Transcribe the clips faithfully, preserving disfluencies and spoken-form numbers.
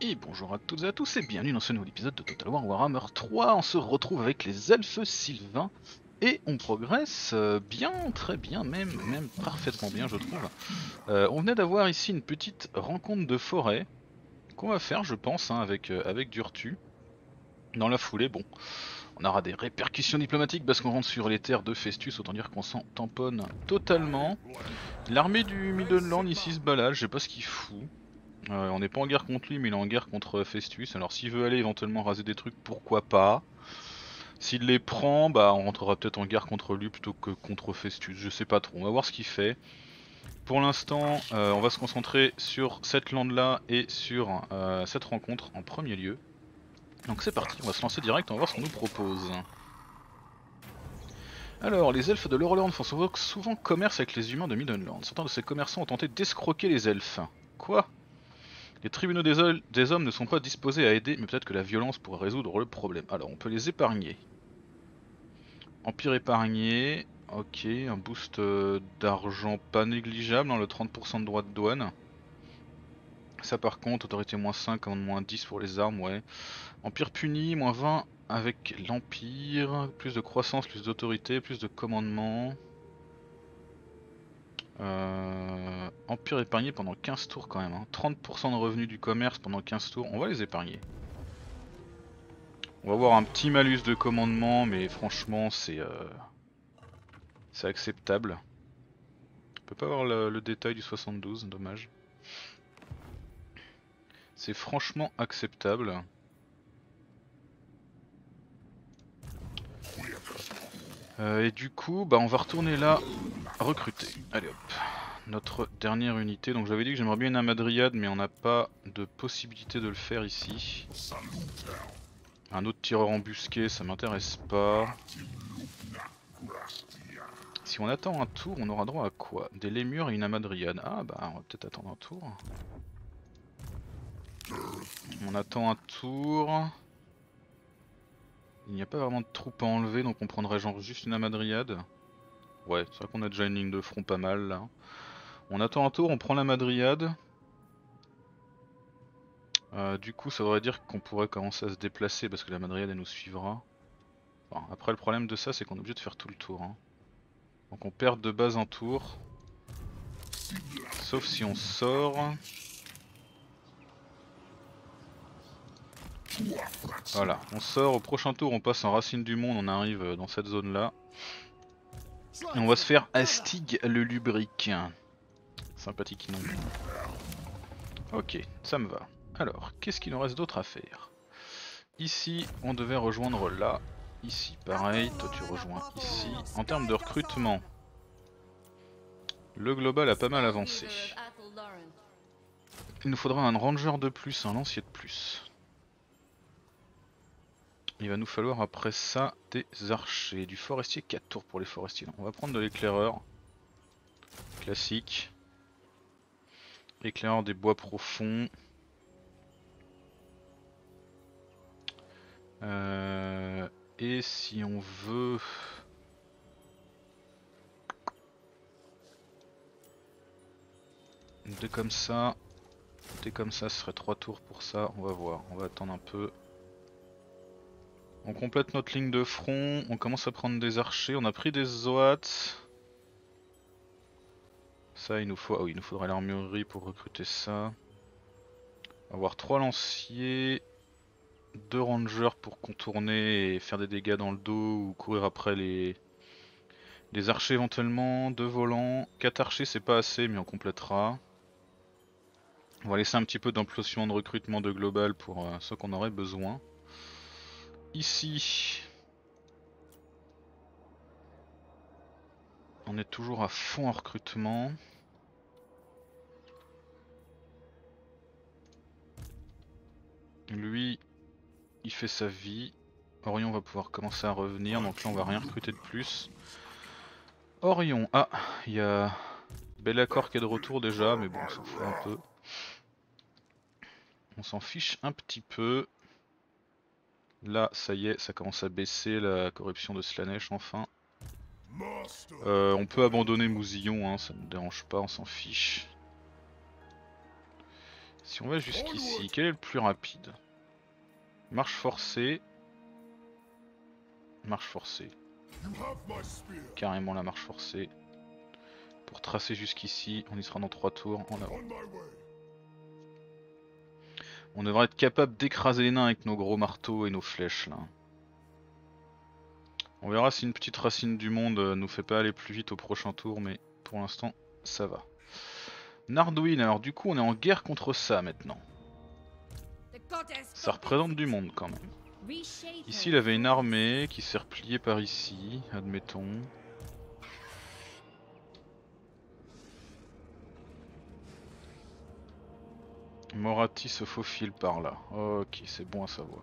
Et bonjour à toutes et à tous et bienvenue dans ce nouvel épisode de Total War Warhammer trois. On se retrouve avec les elfes sylvains et on progresse euh, bien, très bien, même, même parfaitement bien je trouve. Euh, on venait d'avoir ici une petite rencontre de forêt qu'on va faire je pense hein, avec, euh, avec Durtu. Dans la foulée, bon, on aura des répercussions diplomatiques parce qu'on rentre sur les terres de Festus, autant dire qu'on s'en tamponne totalement. L'armée du Middenland ici se balade, je sais pas ce qu'il fout. Euh, on n'est pas en guerre contre lui, mais il est en guerre contre Festus. Alors s'il veut aller éventuellement raser des trucs, pourquoi pas. S'il les prend, bah on rentrera peut-être en guerre contre lui plutôt que contre Festus. Je sais pas trop, on va voir ce qu'il fait. Pour l'instant, euh, on va se concentrer sur cette lande là et sur euh, cette rencontre en premier lieu. Donc c'est parti, on va se lancer direct, on va voir ce qu'on nous propose. Alors, les elfes de l'Euroland font souvent, souvent commerce avec les humains de Middenland. Certains de ces commerçants ont tenté d'escroquer les elfes. Quoi? Les tribunaux des, des hommes ne sont pas disposés à aider, mais peut-être que la violence pourrait résoudre le problème. Alors, on peut les épargner. Empire épargné. Ok, un boost euh, d'argent pas négligeable, hein, le trente pour cent de droits de douane. Ça par contre, autorité moins cinq, commande moins dix pour les armes, ouais. Empire puni, moins vingt avec l'Empire. Plus de croissance, plus d'autorité, plus de commandement. Euh, Empire épargné pendant quinze tours quand même. Hein. trente pour cent de revenus du commerce pendant quinze tours, on va les épargner. On va avoir un petit malus de commandement, mais franchement c'est euh, c'est acceptable. On peut pas avoir le, le détail du soixante-douze, dommage. C'est franchement acceptable. Euh, et du coup, bah on va retourner là, recruter. Allez hop. Notre dernière unité. Donc j'avais dit que j'aimerais bien une Amadriade, mais on n'a pas de possibilité de le faire ici. Un autre tireur embusqué, ça m'intéresse pas. Si on attend un tour, on aura droit à quoi? Des lémures et une Amadriade. Ah bah on va peut-être attendre un tour. On attend un tour. Il n'y a pas vraiment de troupes à enlever, donc on prendrait genre juste une Amadriade. Ouais, c'est vrai qu'on a déjà une ligne de front pas mal là. On attend un tour, on prend la Madriade. Euh, du coup ça voudrait dire qu'on pourrait commencer à se déplacer parce que la Madriade elle nous suivra. Enfin, après le problème de ça c'est qu'on est obligé de faire tout le tour. Hein. Donc on perd de base un tour. Sauf si on sort. Voilà, on sort, au prochain tour on passe en Racine du Monde, on arrive dans cette zone là. Et on va se faire Astig le Lubrique. Sympathique non. Ok, ça me va. Alors, qu'est-ce qu'il nous reste d'autre à faire? Ici, on devait rejoindre là. Ici, pareil, toi tu rejoins ici. En termes de recrutement, le global a pas mal avancé. Il nous faudra un ranger de plus, un lancier de plus. Il va nous falloir après ça des archers, du forestier, quatre tours pour les forestiers. On va prendre de l'éclaireur, classique. Éclaireur des bois profonds. Euh, et si on veut... Deux comme ça, deux comme ça, ce serait trois tours pour ça, on va voir, on va attendre un peu. On complète notre ligne de front, on commence à prendre des archers, on a pris des zoats. Ça il nous faut, ah oui, il nous faudrait l'armurerie pour recruter ça. On va avoir trois lanciers, deux rangers pour contourner et faire des dégâts dans le dos ou courir après les... Les archers éventuellement, deux volants, quatre archers c'est pas assez mais on complétera. On va laisser un petit peu d'implosion de recrutement de global pour euh, ceux qu'on aurait besoin. Ici, on est toujours à fond en recrutement. Lui, il fait sa vie. Orion va pouvoir commencer à revenir, donc là on va rien recruter de plus. Orion, ah, il y a Bellacor qui est de retour déjà, mais bon, on s'en fout un peu. On s'en fiche un petit peu. Là, ça y est, ça commence à baisser la corruption de Slanesh enfin. Euh, on peut abandonner Mousillon, hein, ça ne me dérange pas, on s'en fiche. Si on va jusqu'ici, quel est le plus rapide? Marche forcée. Marche forcée. Carrément la marche forcée. Pour tracer jusqu'ici, on y sera dans trois tours en avant. On devrait être capable d'écraser les nains avec nos gros marteaux et nos flèches là. On verra si une petite racine du monde nous fait pas aller plus vite au prochain tour, mais pour l'instant ça va. Nardwin, alors du coup on est en guerre contre ça maintenant. Ça représente du monde quand même. Ici il avait une armée qui s'est repliée par ici, admettons. Moratti se faufile par là. Ok, c'est bon à savoir.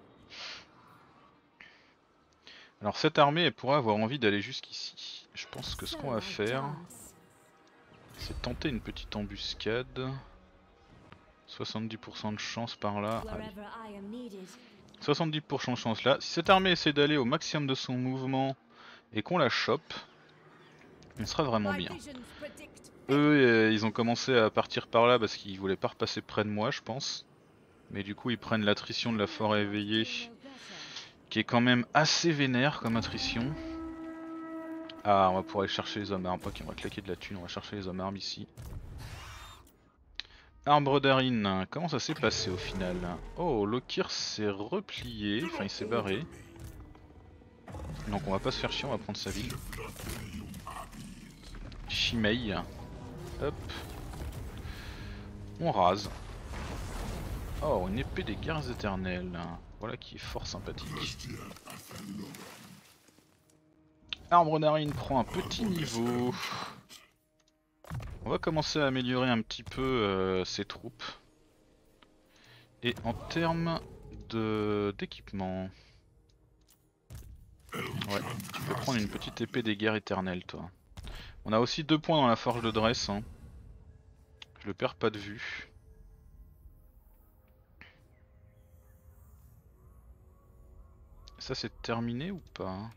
Alors cette armée elle pourrait avoir envie d'aller jusqu'ici. Je pense que ce qu'on va faire, c'est tenter une petite embuscade. soixante-dix pour cent de chance par là. Allez. soixante-dix pour cent de chance là. Si cette armée essaie d'aller au maximum de son mouvement et qu'on la chope, on sera vraiment bien. Eux, euh, ils ont commencé à partir par là parce qu'ils voulaient pas repasser près de moi, je pense. Mais du coup, ils prennent l'attrition de la forêt éveillée, qui est quand même assez vénère comme attrition. Ah, on va pouvoir aller chercher les hommes armes. Ok, on va claquer de la thune, on va chercher les hommes armes ici. Arbre d'Arin, comment ça s'est passé au final? Oh, Lokir s'est replié, enfin il s'est barré. Donc on va pas se faire chier, on va prendre sa ville. Shimei. Hop. On rase. Oh, une épée des guerres éternelles. Voilà qui est fort sympathique. Arbre d'Arin prend un petit niveau. On va commencer à améliorer un petit peu euh, ses troupes. Et en termes de d'équipement... Ouais, tu peux prendre une petite épée des guerres éternelles toi. On a aussi deux points dans la forge de Dresse. Hein. Je le perds pas de vue. Ça c'est terminé ou pas?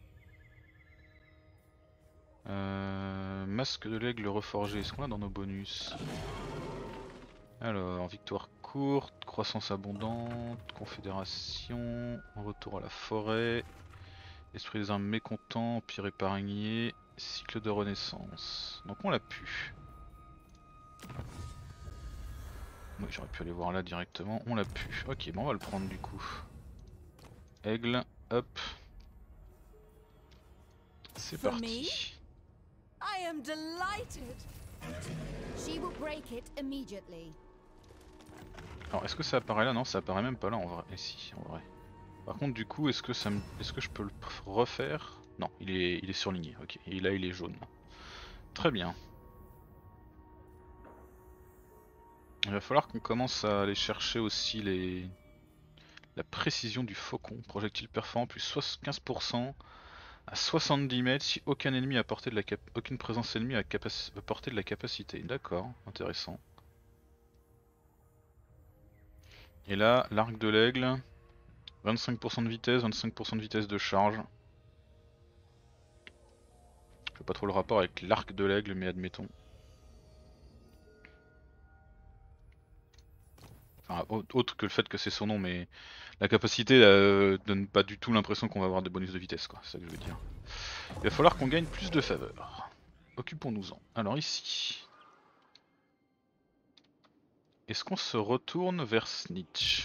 euh, Masque de l'aigle reforgé, est-ce qu'on l'a dans nos bonus? Alors, victoire courte, croissance abondante, confédération, retour à la forêt, esprit des armes mécontents, empire épargné, cycle de renaissance. Donc on l'a pu. Oui, j'aurais pu aller voir là directement, on l'a pu. Ok, bon on va le prendre du coup. Aigle, hop. C'est parti. I am delighted. She will break it immediately. Alors est-ce que ça apparaît là? Non, ça apparaît même pas là en vrai. Et si, en vrai. Par contre du coup, est-ce que ça me... est-ce que je peux le refaire? Non, il est, il est surligné, ok. Et là il est jaune. Très bien. Il va falloir qu'on commence à aller chercher aussi les... la précision du faucon. Projectile perforant plus quinze pour cent à soixante-dix mètres si aucun ennemi à portée de la cap... aucune présence ennemie à, capac... à portée de la capacité. D'accord, intéressant. Et là, l'arc de l'aigle, vingt-cinq pour cent de vitesse, vingt-cinq pour cent de vitesse de charge. Je vois pas trop le rapport avec l'arc de l'aigle, mais admettons. Enfin, autre que le fait que c'est son nom, mais la capacité euh, donne pas du tout l'impression qu'on va avoir des bonus de vitesse, quoi. C'est ça que je veux dire. Il va falloir qu'on gagne plus de faveur. Occupons-nous-en. Alors ici. Est-ce qu'on se retourne vers Snitch?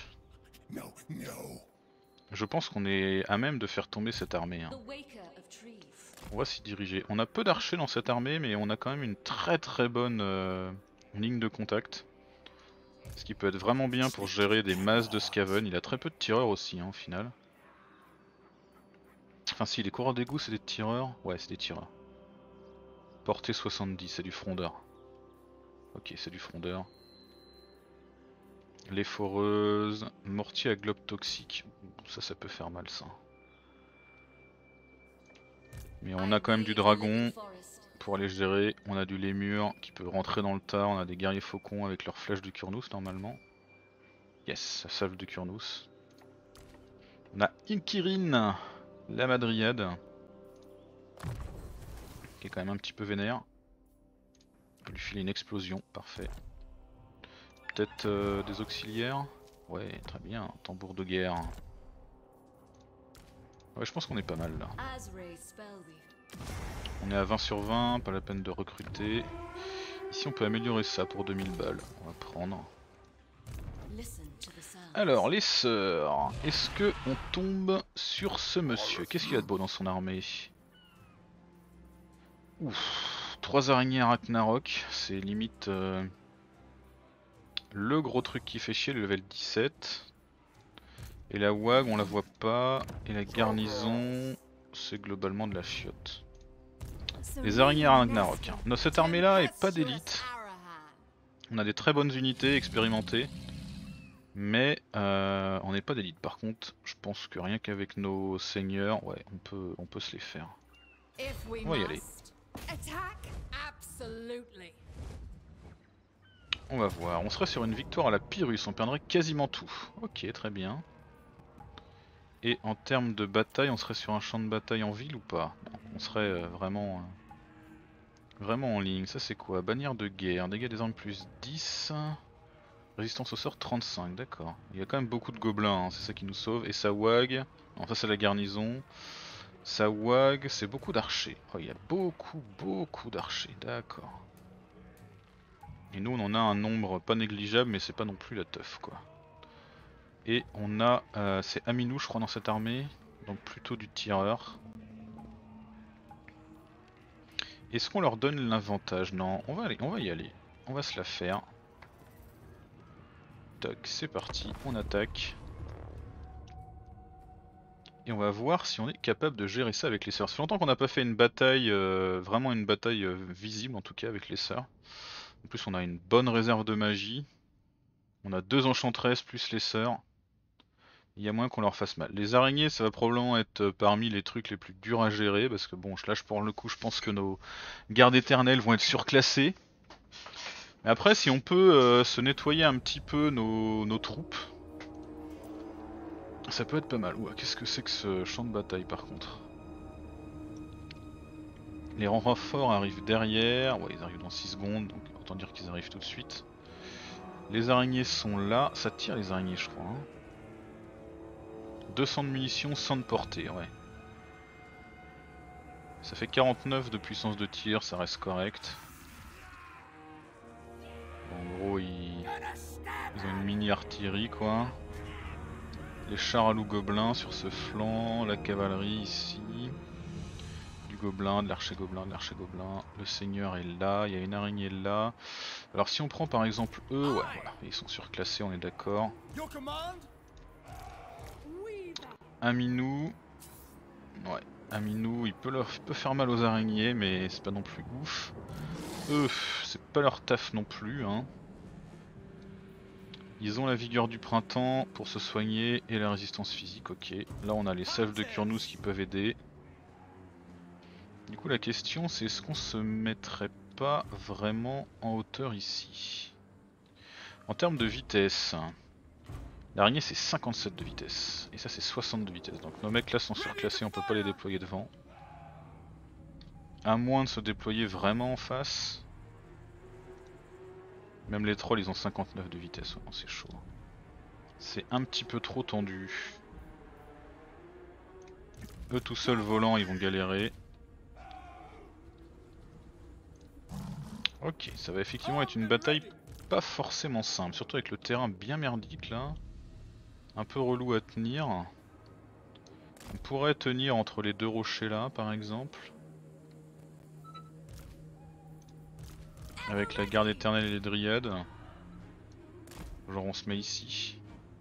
Je pense qu'on est à même de faire tomber cette armée. Hein. On va s'y diriger. On a peu d'archers dans cette armée, mais on a quand même une très très bonne euh, ligne de contact. Ce qui peut être vraiment bien pour gérer des masses de Skaven. Il a très peu de tireurs aussi, hein, au final. Enfin si, les coureurs d'égout c'est des tireurs. Ouais, c'est des tireurs. Portée soixante-dix, c'est du frondeur. Ok, c'est du frondeur. Les foreuses, mortier à globe toxique. Ça, ça peut faire mal ça. Mais on a quand même du dragon pour aller gérer. On a du lémur qui peut rentrer dans le tas. On a des guerriers faucons avec leurs flèches de Kurnous normalement. Yes, la salve de Kurnous. On a Inkirin, la madriade. Qui est quand même un petit peu vénère. On peut lui filer une explosion, parfait. peut-être euh, des auxiliaires. Ouais, très bien, tambour de guerre. Ouais, je pense qu'on est pas mal là. On est à vingt sur vingt, pas la peine de recruter. Ici on peut améliorer ça pour deux mille balles, on va prendre. Alors les sœurs, est-ce que on tombe sur ce monsieur? Qu'est-ce qu'il a de beau dans son armée? Ouf, trois araignées à Ragnarok, c'est limite euh, le gros truc qui fait chier, le level dix-sept. Et la W A G on la voit pas, et la garnison c'est globalement de la chiotte. Les araignées à Ragnarok. Hein. Non, cette armée là est pas d'élite. On a des très bonnes unités expérimentées. Mais euh, on n'est pas d'élite. Par contre, je pense que rien qu'avec nos seigneurs, ouais, on peut, on peut se les faire. On va y aller. On va voir. On serait sur une victoire à la Pyrrhus. On perdrait quasiment tout. Ok, très bien. Et en termes de bataille, on serait sur un champ de bataille en ville ou pas? Non, on serait euh, vraiment, euh, vraiment en ligne. Ça c'est quoi? Bannière de guerre, dégâts des armes plus dix. Résistance au sort trente-cinq, d'accord. Il y a quand même beaucoup de gobelins, hein, c'est ça qui nous sauve. Et sa W A G, non ça c'est la garnison. Sa W A G, c'est beaucoup d'archers. Oh, il y a beaucoup, beaucoup d'archers, d'accord. Et nous on en a un nombre pas négligeable, mais c'est pas non plus la teuf quoi. Et on a, euh, c'est Aminou je crois dans cette armée, donc plutôt du tireur. Est-ce qu'on leur donne l'avantage? Non, on va aller, on va y aller, on va se la faire. Tac, c'est parti, on attaque. Et on va voir si on est capable de gérer ça avec les sœurs. Ça fait longtemps qu'on n'a pas fait une bataille, euh, vraiment une bataille euh, visible en tout cas avec les sœurs. En plus on a une bonne réserve de magie. On a deux enchantresses plus les sœurs. Il y a moins qu'on leur fasse mal. Les araignées ça va probablement être parmi les trucs les plus durs à gérer. Parce que bon là pour le coup je pense que nos gardes éternelles vont être surclassées. Mais après si on peut euh, se nettoyer un petit peu nos, nos troupes, ça peut être pas mal. Ouah, qu'est-ce que c'est que ce champ de bataille par contre? Les renforts arrivent derrière, ouais ils arrivent dans six secondes, donc autant dire qu'ils arrivent tout de suite. Les araignées sont là, ça tire les araignées je crois. Hein. deux cents de munitions, cent de portée, ouais. Ça fait quarante-neuf de puissance de tir, ça reste correct. En gros ils, ils ont une mini artillerie quoi. Les chars à loup gobelins sur ce flanc, la cavalerie ici. Du gobelin, de l'archer gobelin, de l'archer gobelin. Le seigneur est là, il y a une araignée là. Alors si on prend par exemple eux, ouais voilà, ils sont surclassés, on est d'accord. Aminou, ouais, Aminou, il peut, leur, il peut faire mal aux araignées, mais c'est pas non plus ouf. Eux, c'est pas leur taf non plus, hein. Ils ont la vigueur du printemps pour se soigner et la résistance physique, ok. Là on a les salves de Kurnous qui peuvent aider. Du coup la question c'est est-ce qu'on se mettrait pas vraiment en hauteur ici? En termes de vitesse, l'araignée c'est cinquante-sept de vitesse et ça c'est soixante de vitesse. Donc nos mecs là sont surclassés, on peut pas les déployer devant. À moins de se déployer vraiment en face. Même les trolls ils ont cinquante-neuf de vitesse, oh, c'est chaud. C'est un petit peu trop tendu. Eux tout seuls volants ils vont galérer. Ok, ça va effectivement être une bataille pas forcément simple, surtout avec le terrain bien merdique là. Un peu relou à tenir. On pourrait tenir entre les deux rochers là par exemple. Avec la garde éternelle et les dryades. Genre on se met ici.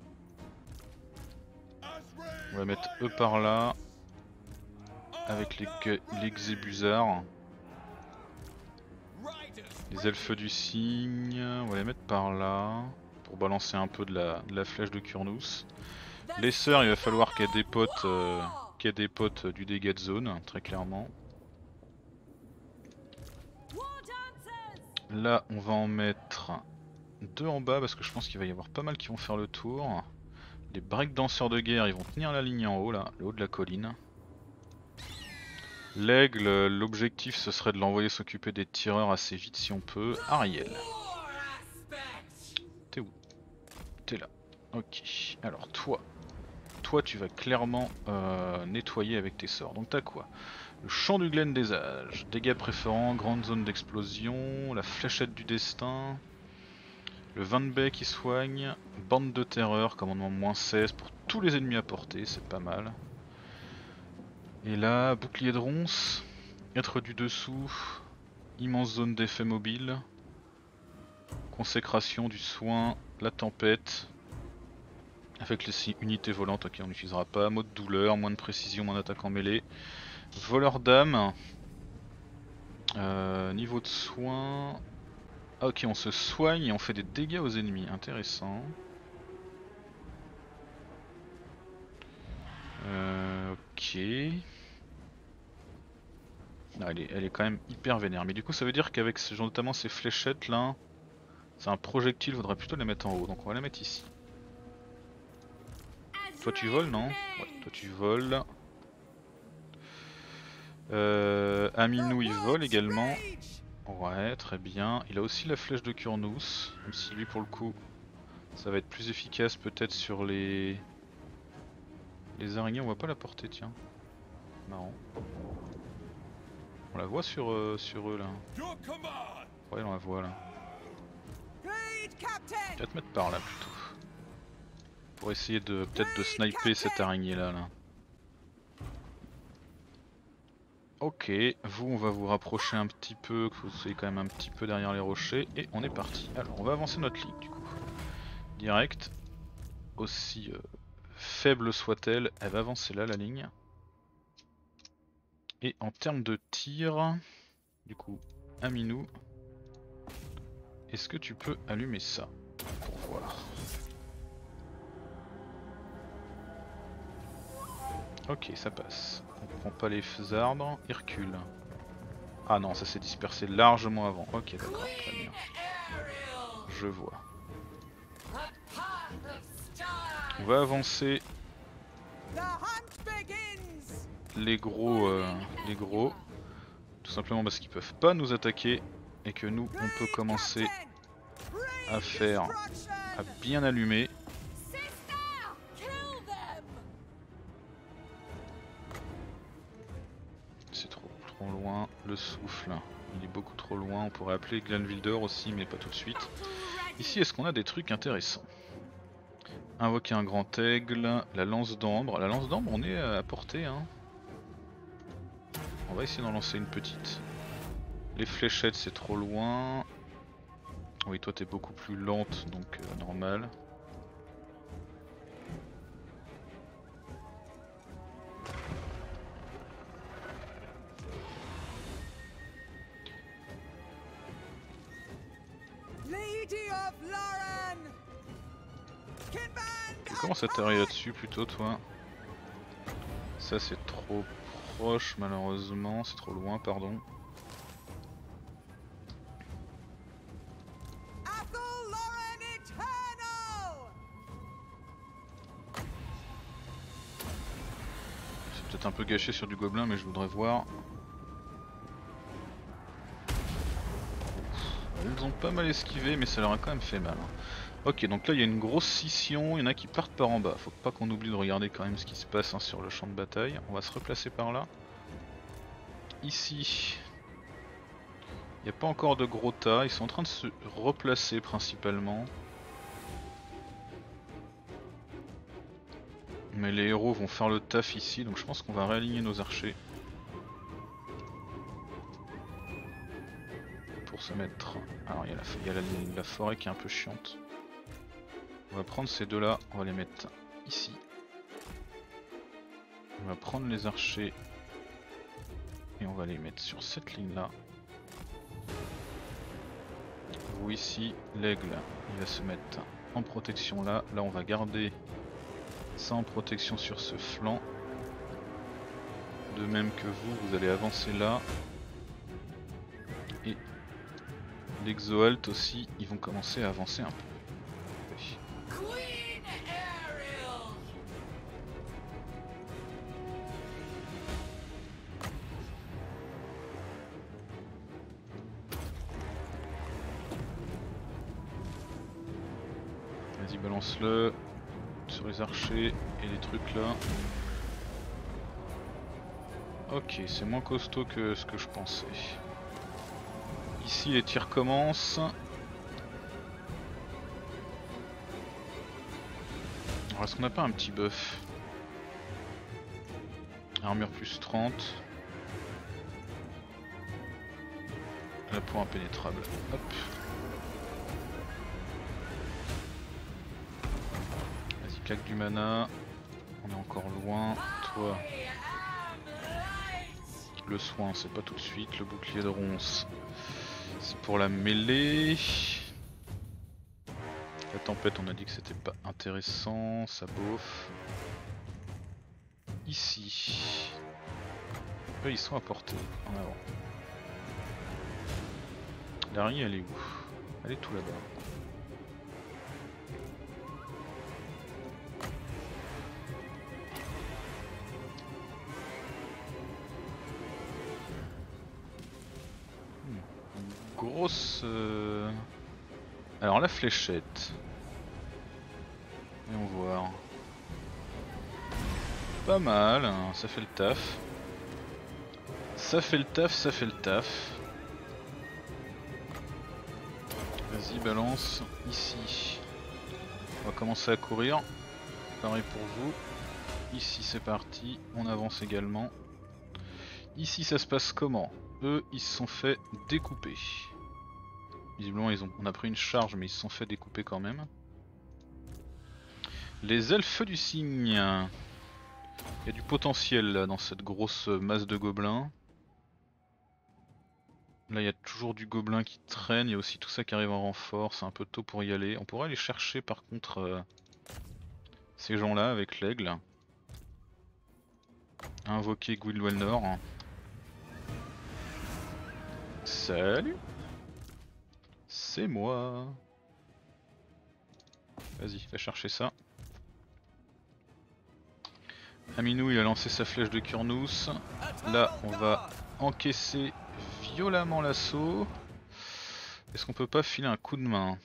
On va mettre eux par là. Avec les, les Xébuzards. Les elfes du cygne, on va les mettre par là. Pour balancer un peu de la, de la flèche de Kurnous. Les sœurs, il va falloir qu'elles dépotent, euh, qu'elles dépotent du dégât de zone, très clairement. Là on va en mettre deux en bas parce que je pense qu'il va y avoir pas mal qui vont faire le tour. Les breakdancers de guerre ils vont tenir la ligne en haut là, le haut de la colline. L'aigle, l'objectif ce serait de l'envoyer s'occuper des tireurs assez vite si on peut. Ariel. T'es où Ok, alors toi, toi tu vas clairement euh, nettoyer avec tes sorts. Donc t'as quoi? Le chant du Glen des âges, dégâts préférents, grande zone d'explosion, la fléchette du destin, le vingt de baie qui soigne, bande de terreur, commandement moins seize pour tous les ennemis à portée, c'est pas mal. Et là, bouclier de ronce, être du dessous, immense zone d'effet mobile, consécration du soin, la tempête, avec les unités volantes, ok on n'utilisera pas, mode douleur, moins de précision, moins d'attaque en mêlée, voleur d'âme, euh, niveau de soin, ah ok on se soigne et on fait des dégâts aux ennemis, intéressant. Euh, ok. Ah, elle, est, elle est quand même hyper vénère, mais du coup ça veut dire qu'avec ce genre, notamment ces fléchettes là, c'est un projectile, faudrait plutôt les mettre en haut, donc on va la mettre ici. Toi tu voles non? Ouais, toi tu voles. Euh, Aminou il vole également. Ouais, très bien. Il a aussi la flèche de Kurnous, même si lui pour le coup ça va être plus efficace peut-être sur les... Les araignées, on voit pas la portée, tiens. Marrant. On la voit sur, euh, sur eux là. Ouais, on la voit là. Tu vas te mettre par là plutôt. Pour essayer de peut-être de sniper cette araignée là, là. Ok, vous on va vous rapprocher un petit peu, que vous soyez quand même un petit peu derrière les rochers, et on est parti. Alors on va avancer notre ligne du coup. Direct, aussi euh, faible soit-elle, elle va avancer là la ligne. Et en termes de tir, du coup, Aminou, est-ce que tu peux allumer ça pour voir? Ok, ça passe. On prend pas les arbres, il recule. Ah non, ça s'est dispersé largement avant. Ok, d'accord, très bien. Je vois. On va avancer les gros, euh, les gros, tout simplement parce qu'ils peuvent pas nous attaquer et que nous, on peut commencer à faire, à bien allumer. C'est trop, trop loin. Le souffle, il est beaucoup trop loin. On pourrait appeler Glenwilder aussi, mais pas tout de suite. Ici, est-ce qu'on a des trucs intéressants? Invoquer un grand aigle, la lance d'ambre. La lance d'ambre, on est à portée, hein. On va essayer d'en lancer une petite. Les fléchettes, c'est trop loin. Oui, toi, t'es beaucoup plus lente, donc euh, normal. Tu commences à t'arriver là-dessus plutôt, toi. Ça, c'est trop proche, malheureusement. C'est trop loin, pardon. C'est peut-être un peu gâché sur du gobelin, mais je voudrais voir. Ils ont pas mal esquivé, mais ça leur a quand même fait mal. Ok, donc là il y a une grosse scission, il y en a qui partent par en bas. Faut pas qu'on oublie de regarder quand même ce qui se passe hein, sur le champ de bataille. On va se replacer par là. Ici, il n'y a pas encore de gros tas, ils sont en train de se replacer principalement. Mais les héros vont faire le taf ici, donc je pense qu'on va réaligner nos archers. Pour se mettre... Alors il y a, la, il y a la, la forêt qui est un peu chiante. On va prendre ces deux là, on va les mettre ici. On va prendre les archers et on va les mettre sur cette ligne là. Vous ici, l'aigle il va se mettre en protection là. Là on va garder ça en protection sur ce flanc. De même que vous, vous allez avancer là. Et l'exoalt aussi, ils vont commencer à avancer un peu. Vas-y, balance-le. sur les archers et les trucs là. Ok, c'est moins costaud que ce que je pensais. Ici les tirs commencent. Alors est-ce qu'on n'a pas un petit buff? Armure plus trente. La peau impénétrable. Hop. Vas-y, claque du mana. On est encore loin. Toi. Le soin, c'est pas tout de suite. Le bouclier de ronce, c'est pour la mêlée. La tempête, on a dit que c'était pas intéressant. Ça bouffe. Ici. Eux, ils sont à portée. En avant. L'araignée, elle est où? Elle est tout là-bas. Grosse... Euh... Alors la fléchette. Voyons voir. Pas mal, hein, ça fait le taf. Ça fait le taf, ça fait le taf. Vas-y, balance ici. On va commencer à courir. Pareil pour vous. Ici c'est parti, on avance également. Ici ça se passe comment? Eux ils se sont fait découper. Visiblement ils ont... on a pris une charge mais ils se sont fait découper quand même. Les elfes du cygne. Il y a du potentiel là, dans cette grosse masse de gobelins. Là il y a toujours du gobelin qui traîne, il y a aussi tout ça qui arrive en renfort, c'est un peu tôt pour y aller. On pourrait aller chercher par contre euh, ces gens là avec l'aigle. Invoquer Gwynwelnor. Salut. C'est moi. Vas-y, va chercher ça. Aminou il a lancé sa flèche de Kurnous. Là on va encaisser violemment l'assaut. Est-ce qu'on peut pas filer un coup de main?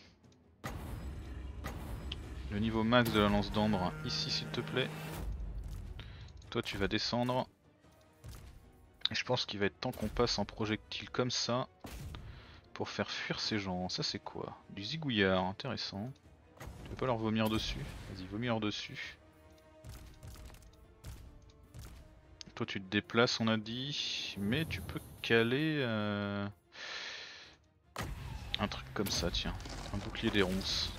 Le niveau max de la lance d'ambre ici s'il te plaît. Toi tu vas descendre. Et je pense qu'il va être temps qu'on passe en projectile comme ça pour faire fuir ces gens. Ça c'est quoi? Du zigouillard, intéressant. Tu veux pas leur vomir dessus? Vas-y, vomir dessus. Toi tu te déplaces on a dit, mais tu peux caler euh... un truc comme ça, tiens, un bouclier des ronces.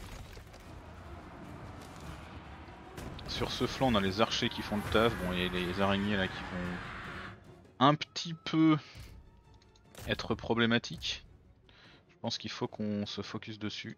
Sur ce flanc on a les archers qui font le taf, bon il y a les araignées là qui vont un petit peu être problématiques. Je pense qu'il faut qu'on se focus dessus.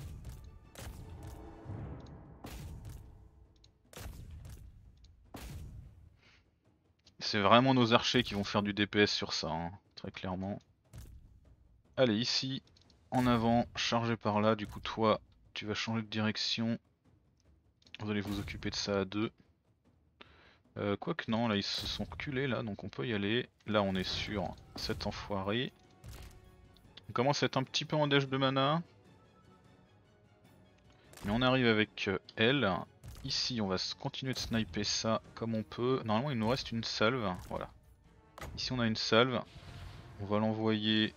C'est vraiment nos archers qui vont faire du D P S sur ça, hein, très clairement. Allez, ici, en avant, chargé par là. Du coup, toi, tu vas changer de direction. Vous allez vous occuper de ça à deux. Euh, Quoique non, là, ils se sont reculés, là, donc on peut y aller. Là, on est sur cet enfoiré. On commence à être un petit peu en dash de mana. Mais on arrive avec elle. Ici, on va continuer de sniper ça comme on peut. Normalement, il nous reste une salve. Voilà. Ici, on a une salve. On va l'envoyer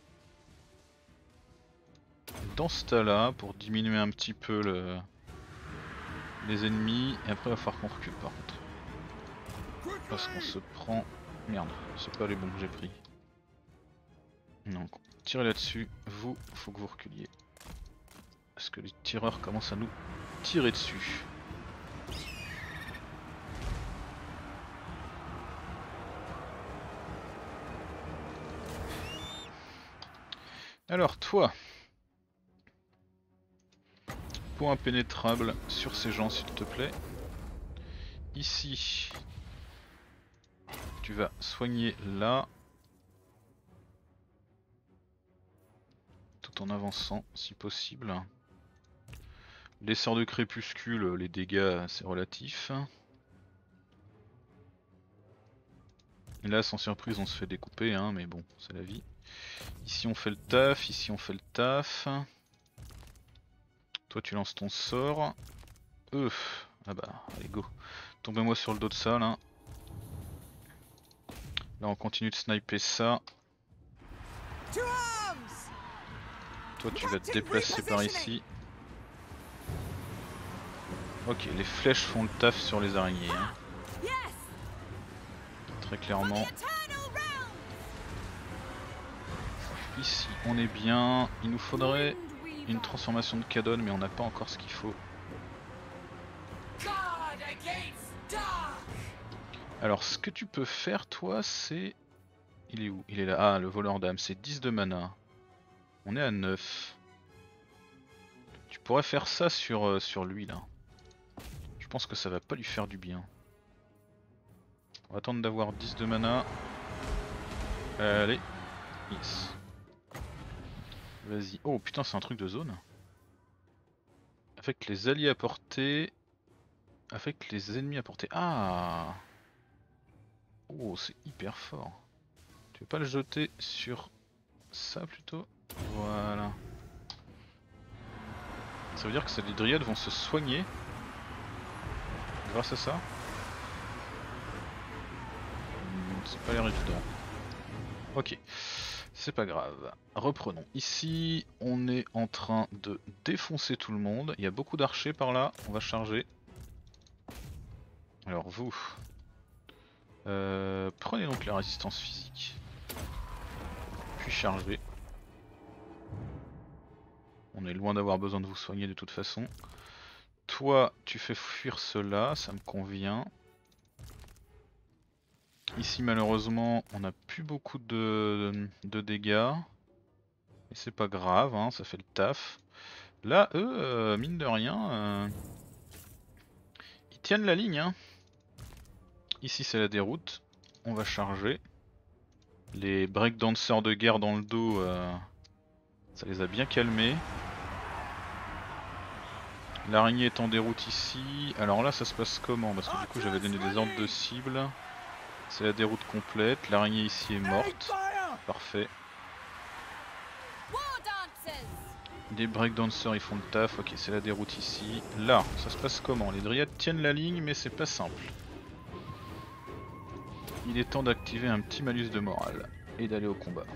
dans ce tas-là pour diminuer un petit peu le... les ennemis. Et après, il va falloir qu'on recule par contre. Parce qu'on se prend... Merde, c'est pas les bons que j'ai pris. Donc, tirez là-dessus. Vous, faut que vous reculiez. Parce que les tireurs commencent à nous tirer dessus. Alors toi, peau impénétrable sur ces gens s'il te plaît. Ici, tu vas soigner là, tout en avançant si possible. Les sorts de crépuscule, les dégâts c'est relatif. Et là sans surprise on se fait découper hein, mais bon c'est la vie. Ici on fait le taf, ici on fait le taf. Toi tu lances ton sort. Eux, Ah bah, allez go. Tombez-moi sur le dos de ça là. Là on continue de sniper ça. Toi tu vas te déplacer par ici. Ok, les flèches font le taf sur les araignées. Hein. Très clairement. Ici on est bien. Il nous faudrait une transformation de Cadon mais on n'a pas encore ce qu'il faut. Alors ce que tu peux faire toi c'est... Il est où? Il est là. Ah, le voleur d'âme, c'est dix de mana. On est à neuf. Tu pourrais faire ça sur, euh, sur lui là. Je pense que ça va pas lui faire du bien. On va attendre d'avoir dix de mana. Allez. Yes. Vas-y. Oh putain, c'est un truc de zone. Avec les alliés à portée. Avec les ennemis à portée. Ah. Oh, c'est hyper fort. Tu veux pas le jeter sur ça plutôt? Voilà. Ça veut dire que les dryades vont se soigner grâce à ça. C'est pas l'air évident. Ok, c'est pas grave. Reprenons. Ici, on est en train de défoncer tout le monde. Il y a beaucoup d'archers par là. On va charger. Alors vous, euh, prenez donc la résistance physique. Puis chargez. On est loin d'avoir besoin de vous soigner de toute façon. Toi, tu fais fuir cela, ça me convient. Ici, malheureusement, on n'a plus beaucoup de, de dégâts. Et c'est pas grave, hein, ça fait le taf. Là, eux, euh, mine de rien, euh, ils tiennent la ligne. Hein. Ici, c'est la déroute. On va charger. Les breakdancers de guerre dans le dos, euh, ça les a bien calmés. L'araignée est en déroute ici. Alors là, ça se passe comment? Parce que du coup, j'avais donné des ordres de cible. C'est la déroute complète. L'araignée ici est morte. Parfait. Des breakdancers, ils font le taf. Ok, c'est la déroute ici. Là, ça se passe comment? Les dryades tiennent la ligne, mais c'est pas simple. Il est temps d'activer un petit malus de morale et d'aller au combat.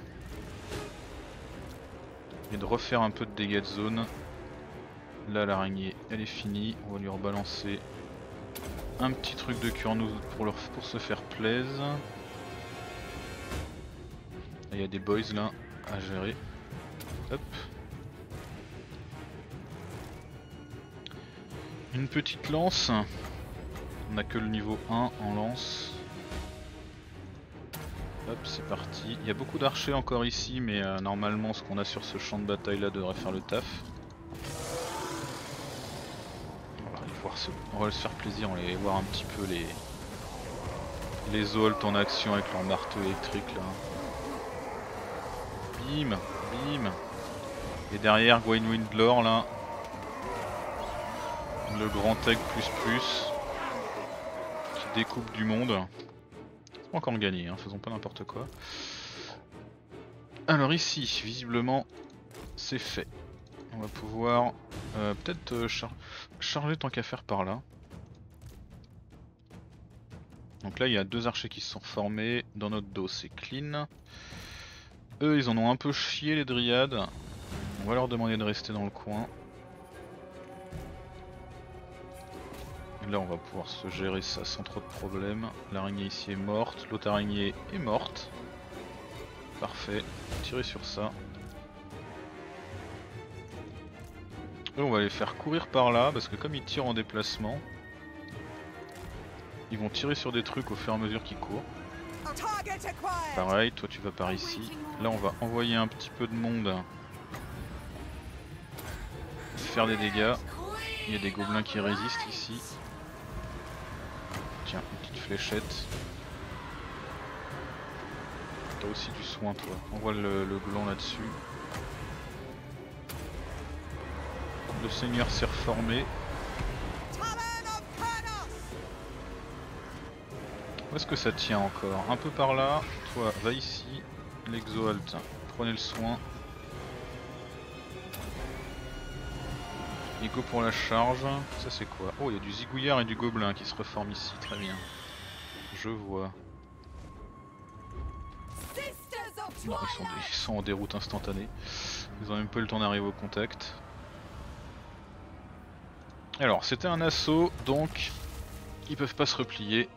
Et de refaire un peu de dégâts de zone. Là, l'araignée, elle est finie. On va lui rebalancer un petit truc de cure-nous pour, leur... pour se faire plaisir. Il y a des boys là à gérer. Hop. Une petite lance. On n'a que le niveau un en lance. Hop, c'est parti. Il y a beaucoup d'archers encore ici, mais euh, normalement ce qu'on a sur ce champ de bataille là devrait faire le taf. Voilà, voir se... On va se faire plaisir, on va aller voir un petit peu les les Zolt en action avec leur marteau électrique là. Bim, bim. Et derrière Gwen Windlore là. Le grand egg plus plus. Qui découpe du monde. C'est pas encore gagné, hein, faisons pas n'importe quoi. Alors ici, visiblement, c'est fait. On va pouvoir euh, peut-être euh, char charger tant qu'à faire par là. Donc là, il y a deux archers qui se sont formés. Dans notre dos, c'est clean. Eux, ils en ont un peu chié, les dryades. On va leur demander de rester dans le coin. Là on va pouvoir se gérer ça sans trop de problèmes. L'araignée ici est morte, l'autre araignée est morte. Parfait, tirer sur ça. Et on va les faire courir par là parce que comme ils tirent en déplacement, ils vont tirer sur des trucs au fur et à mesure qu'ils courent. Pareil, toi tu vas par ici. Là on va envoyer un petit peu de monde faire des dégâts. Il y a des gobelins qui résistent ici. Tiens, une petite fléchette. T'as aussi du soin toi. Envoie le, le gland là-dessus. Le seigneur s'est reformé. Où est-ce que ça tient encore? Un peu par là. Toi, va ici. L'exoalt. Prenez le soin. Et go pour la charge. Ça c'est quoi? Oh, il y a du zigouillard et du gobelin qui se reforment ici, très bien. Je vois. Non, ils sont, ils sont en déroute instantanée. Ils ont même pas eu le temps d'arriver au contact. Alors, c'était un assaut, donc ils peuvent pas se replier.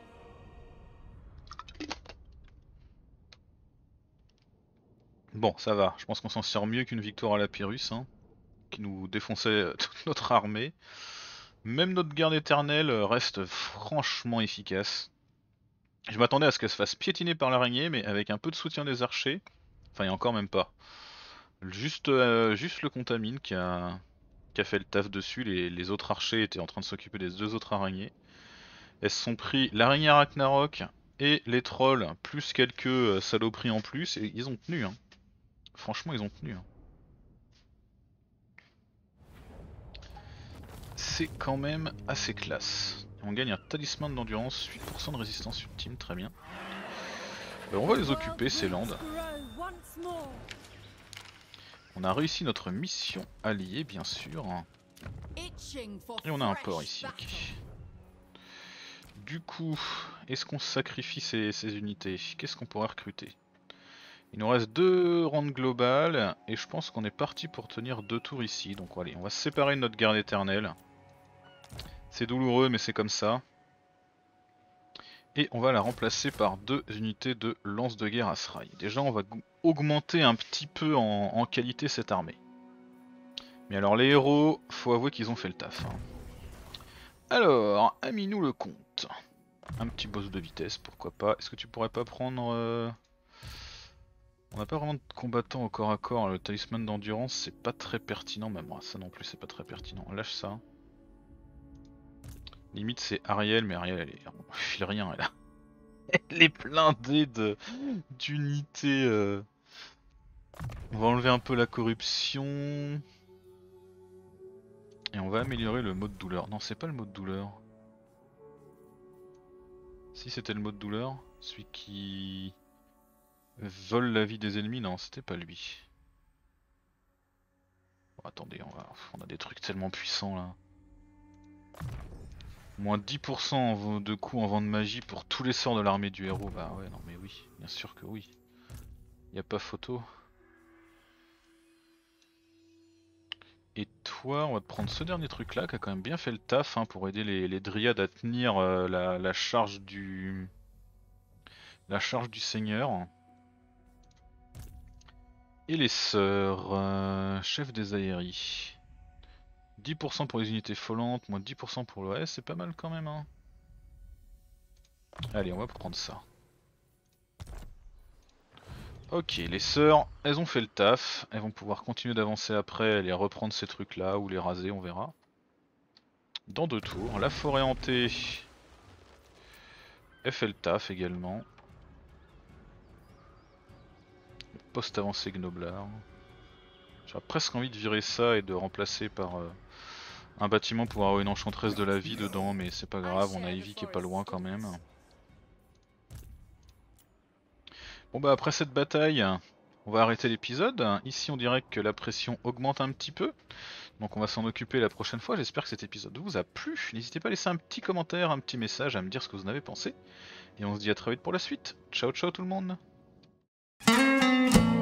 Bon, ça va, je pense qu'on s'en sort mieux qu'une victoire à la Pyrrhus, hein, qui nous défonçait toute notre armée. Même notre garde éternelle reste franchement efficace. Je m'attendais à ce qu'elle se fasse piétiner par l'araignée, mais avec un peu de soutien des archers, enfin, il y a encore même pas. Juste, euh, juste le contamine qui a, qui a fait le taf dessus, les, les autres archers étaient en train de s'occuper des deux autres araignées. Elles se sont pris l'araignée Ragnarok et les trolls, plus quelques euh, saloperies en plus, et ils ont tenu. Hein. Franchement, ils ont tenu. Hein. C'est quand même assez classe. On gagne un talisman d'endurance, huit pour cent de résistance ultime, très bien. Ben, on va les occuper, ces landes. On a réussi notre mission alliée, bien sûr. Et on a un port ici. Okay. Du coup, est-ce qu'on sacrifie ces, ces unités? Qu'est-ce qu'on pourrait recruter? Il nous reste deux rondes globales, et je pense qu'on est parti pour tenir deux tours ici. Donc allez, on va se séparer de notre garde éternelle. C'est douloureux, mais c'est comme ça. Et on va la remplacer par deux unités de lance de guerre Asraï. Déjà, on va augmenter un petit peu en, en qualité cette armée. Mais alors, les héros, faut avouer qu'ils ont fait le taf. Hein. Alors, Aminou le comte. Un petit boss de vitesse, pourquoi pas. Est-ce que tu pourrais pas prendre... Euh... On n'a pas vraiment de combattants au corps à corps. Le talisman d'endurance, c'est pas très pertinent. Même moi, ça non plus, c'est pas très pertinent. Lâche ça. Limite, c'est Ariel, mais Ariel, elle est... on file rien, elle a... Elle est blindée de d'unités. Euh... On va enlever un peu la corruption. Et on va améliorer le mode douleur. Non, c'est pas le mode douleur. Si c'était le mode douleur, celui qui vole la vie des ennemis, non, c'était pas lui. Bon, attendez, on, va... on a des trucs tellement puissants là. Moins dix pour cent de coups en vent de magie pour tous les sorts de l'armée du héros. Bah ouais, non mais oui, bien sûr que oui. Y a pas photo. Et toi, on va te prendre ce dernier truc là qui a quand même bien fait le taf hein, pour aider les, les dryades à tenir euh, la, la charge du la charge du seigneur. Et les sœurs, euh, chef des aéries. dix pour cent pour les unités volantes, moins dix pour cent pour le... Ouais, c'est pas mal quand même hein. Allez, on va prendre ça. Ok, les sœurs, elles ont fait le taf. Elles vont pouvoir continuer d'avancer après et reprendre ces trucs là ou les raser, on verra. Dans deux tours. La forêt hantée, elle fait le taf également. Poste avancé Gnoblard. J'aurais presque envie de virer ça et de remplacer par euh, un bâtiment pour avoir une enchanteresse de la vie dedans, mais c'est pas grave, on a Evie qui est pas loin quand même. Bon bah après cette bataille, on va arrêter l'épisode. Ici on dirait que la pression augmente un petit peu. Donc on va s'en occuper la prochaine fois. J'espère que cet épisode vous a plu. N'hésitez pas à laisser un petit commentaire, un petit message, à me dire ce que vous en avez pensé. Et on se dit à très vite pour la suite. Ciao ciao tout le monde.